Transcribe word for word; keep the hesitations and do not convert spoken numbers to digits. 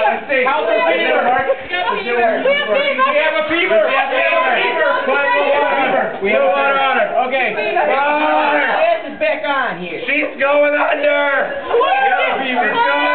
Let's see. How's the fever? We have a fever. We have a fever. We have water on her. Okay. Water. This is back on here. She's going under. What? Yeah, fever.